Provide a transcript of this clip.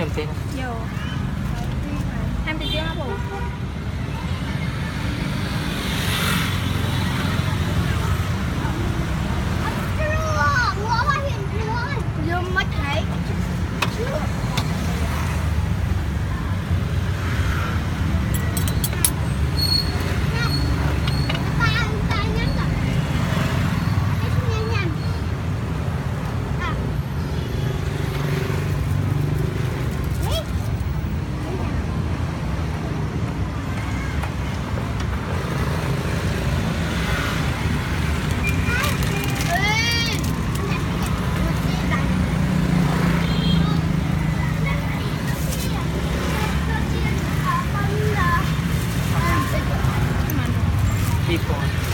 em tên Vô. Em đi chưa hả bố? Vô mất thấy. people